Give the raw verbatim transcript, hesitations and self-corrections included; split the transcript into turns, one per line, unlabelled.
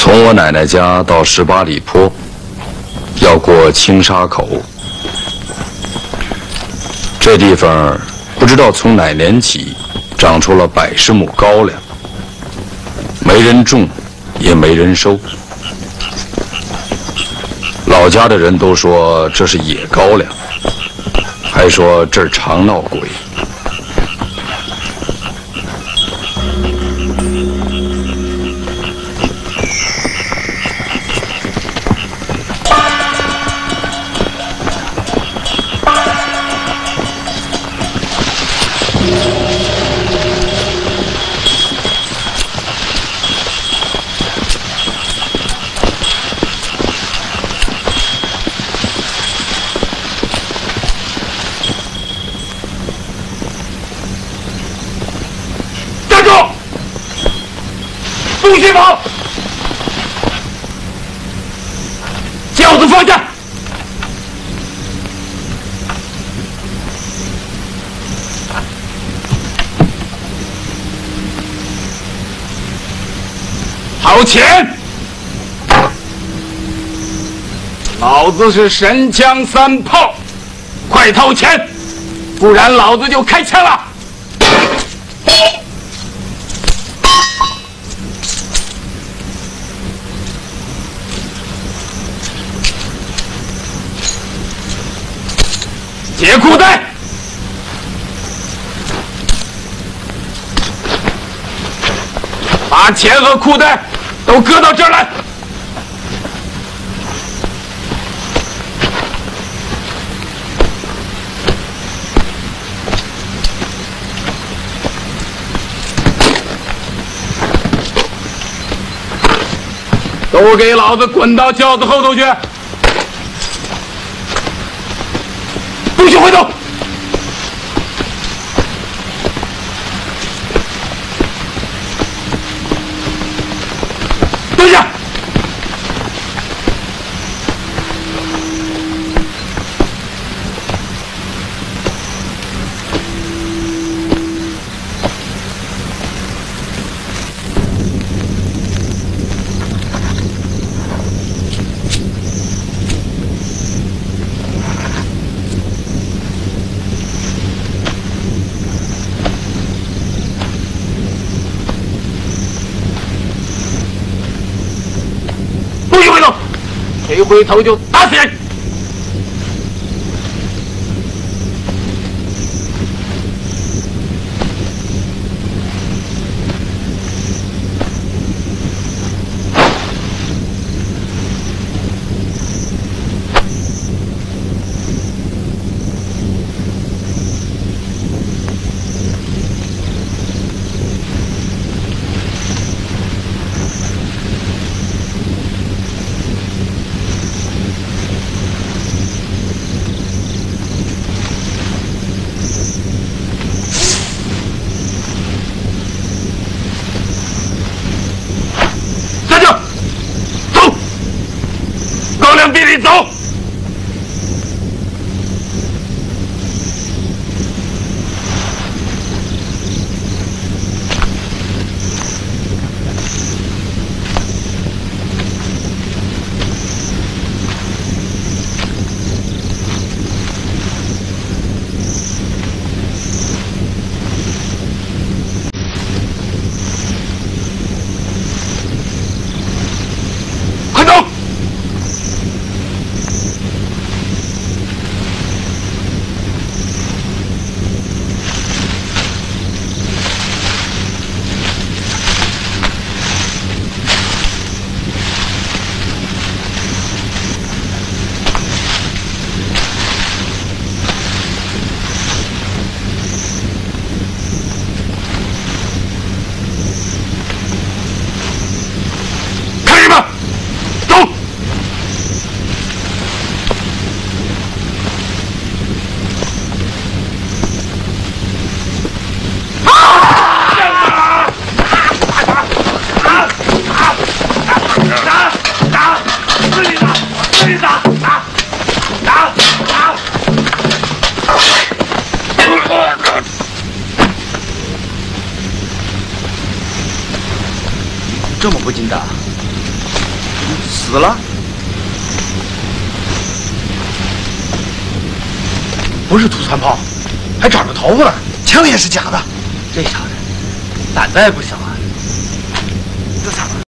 从我奶奶家到十八里坡，要过青沙口。这地方不知道从哪年起长出了百十亩高粱，没人种，也没人收。老家的人都说这是野高粱，还说这儿常闹鬼。
不许跑！轿子放下！掏钱！老子是神枪三炮，快掏钱，不然老子就开枪了！ 解裤带，把钱和裤带都搁到这儿来。都给老子滚到轿子后头去！ 不许回头！蹲下！谁回头就打死人！地里走！快走！
这么不禁打， 死了？
不是土窜炮，还长着头发呢。
枪也是假的。
这小子胆子也不小啊！
这咋办？